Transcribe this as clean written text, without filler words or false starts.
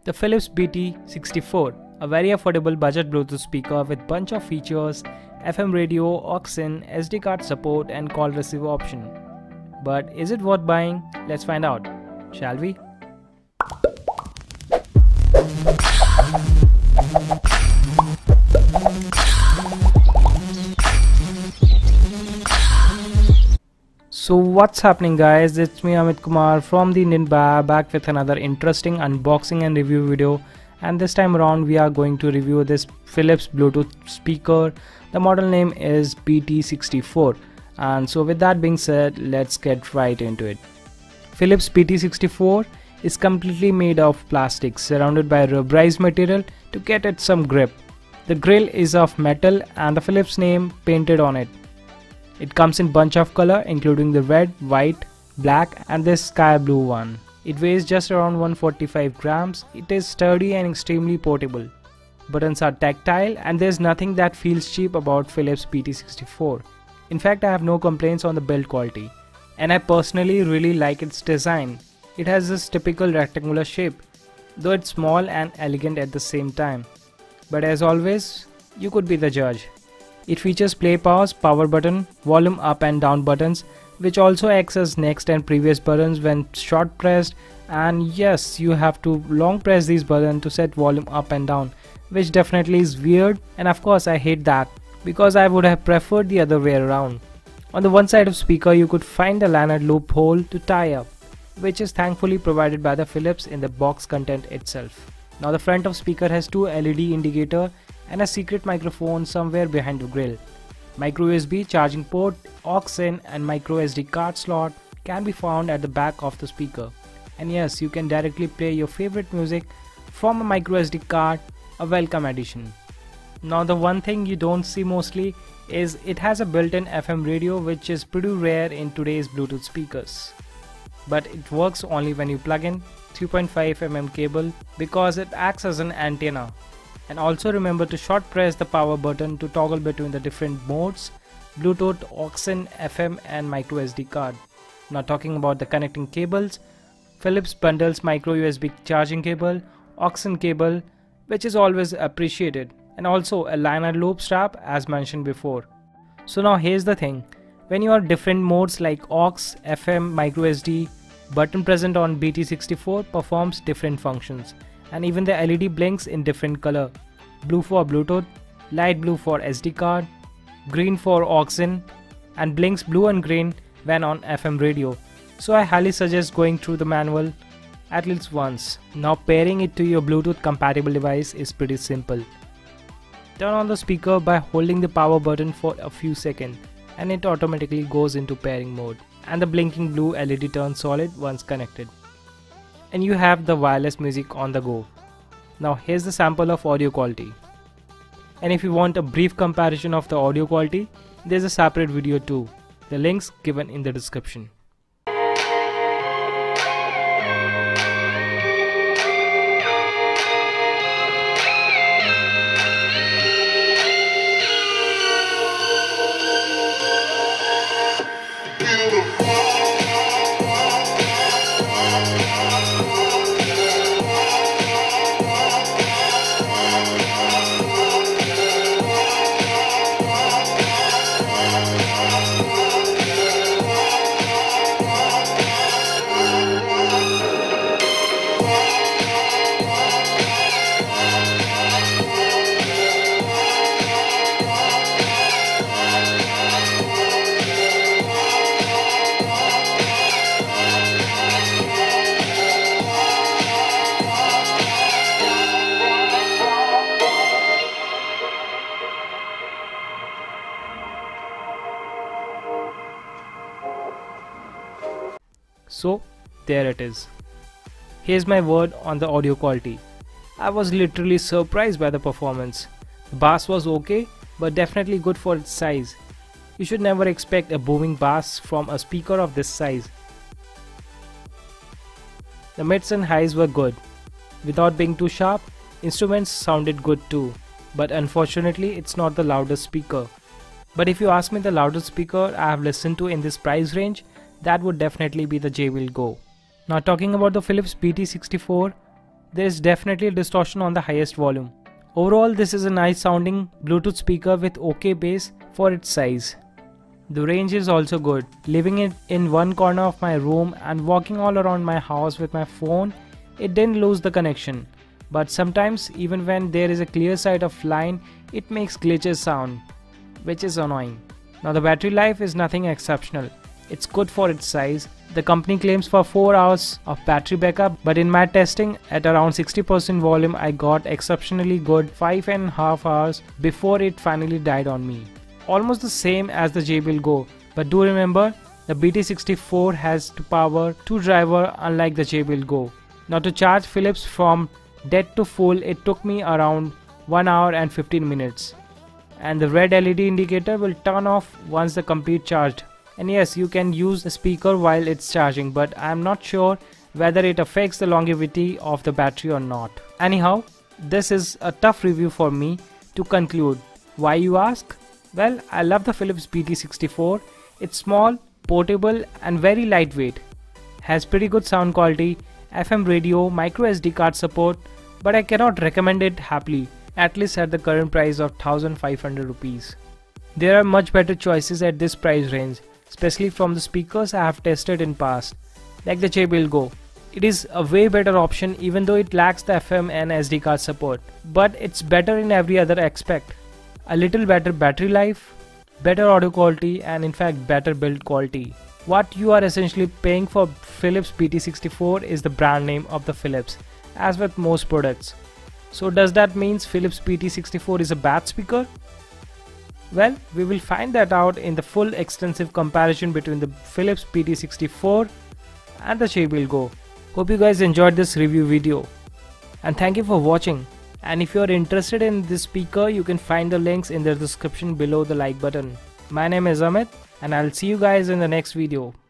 The Philips BT64, a very affordable budget Bluetooth speaker with bunch of features, FM radio, aux-in, SD card support and call receive option. But is it worth buying? Let's find out, shall we? So what's happening guys, it's me Amit Kumar from the Indian Bar, back with another interesting unboxing and review video, and this time around we are going to review this Philips Bluetooth speaker. The model name is BT64, and so with that being said, let's get right into it. Philips BT64 is completely made of plastic surrounded by rubberized material to get it some grip. The grill is of metal and the Philips name painted on it. It comes in bunch of color including the red, white, black and this sky blue one. It weighs just around 145 grams. It is sturdy and extremely portable. Buttons are tactile and there's nothing that feels cheap about Philips BT64. In fact, I have no complaints on the build quality. And I personally really like its design. It has this typical rectangular shape, though it's small and elegant at the same time. But as always, you could be the judge. It features play pause, power button, volume up and down buttons, which also acts as next and previous buttons when short pressed, and yes, you have to long press these buttons to set volume up and down, which definitely is weird, and of course I hate that because I would have preferred the other way around. On the one side of speaker you could find a lanyard loop hole to tie up, which is thankfully provided by the Philips in the box content itself. Now the front of speaker has two LED indicator and a secret microphone somewhere behind the grill. Micro USB charging port, aux-in and micro SD card slot can be found at the back of the speaker. And yes, you can directly play your favorite music from a micro SD card, a welcome addition. Now the one thing you don't see mostly is it has a built-in FM radio, which is pretty rare in today's Bluetooth speakers. But it works only when you plug in 3.5mm cable because it acts as an antenna. And also remember to short press the power button to toggle between the different modes: Bluetooth, aux-in, FM and micro SD card. Now talking about the connecting cables, Philips bundles micro USB charging cable, aux-in cable, which is always appreciated, and also a lanyard loop strap as mentioned before. So now here's the thing, when you are different modes like aux, FM, micro SD, button present on BT64 performs different functions. And even the LED blinks in different color: blue for Bluetooth, light blue for SD card, green for aux-in, and blinks blue and green when on FM radio. So I highly suggest going through the manual at least once. Now pairing it to your Bluetooth compatible device is pretty simple. Turn on the speaker by holding the power button for a few seconds and it automatically goes into pairing mode, and the blinking blue LED turns solid once connected. And you have the wireless music on the go. Now here's the sample of audio quality. And if you want a brief comparison of the audio quality, there's a separate video too. The links given in the description. So there it is. Here's my word on the audio quality. I was literally surprised by the performance. The bass was okay, but definitely good for its size. You should never expect a booming bass from a speaker of this size. The mids and highs were good. Without being too sharp, instruments sounded good too, but unfortunately it's not the loudest speaker. But if you ask me the loudest speaker I have listened to in this price range, that would definitely be the JBL Go. Now talking about the Philips BT64, there is definitely a distortion on the highest volume. Overall, this is a nice sounding Bluetooth speaker with OK bass for its size. The range is also good. Leaving it in one corner of my room and walking all around my house with my phone, it didn't lose the connection. But sometimes, even when there is a clear sight of line, it makes glitches sound, which is annoying. Now the battery life is nothing exceptional. It's good for its size. The company claims for 4 hours of battery backup, but in my testing at around 60% volume, I got exceptionally good 5.5 hours before it finally died on me. Almost the same as the JBL Go, but do remember the BT64 has to power 2 driver unlike the JBL Go. Now to charge Philips from dead to full, it took me around 1 hour and 15 minutes. And the red LED indicator will turn off once the complete charged. And yes, you can use the speaker while it's charging, but I am not sure whether it affects the longevity of the battery or not. Anyhow, this is a tough review for me to conclude. Why, you ask? Well, I love the Philips BT64. It's small, portable and very lightweight. Has pretty good sound quality, FM radio, micro SD card support, but I cannot recommend it happily, at least at the current price of 1500 rupees. There are much better choices at this price range, especially from the speakers I have tested in past, like the JBL Go. It is a way better option even though it lacks the FM and SD card support, but it's better in every other aspect. A little better battery life, better audio quality and in fact better build quality. What you are essentially paying for Philips BT64 is the brand name of the Philips, as with most products. So does that mean Philips BT64 is a bad speaker? Well, we will find that out in the full extensive comparison between the Philips BT64 and the JBL Go. Hope you guys enjoyed this review video. And thank you for watching. And if you are interested in this speaker, you can find the links in the description below the like button. My name is Amit and I'll see you guys in the next video.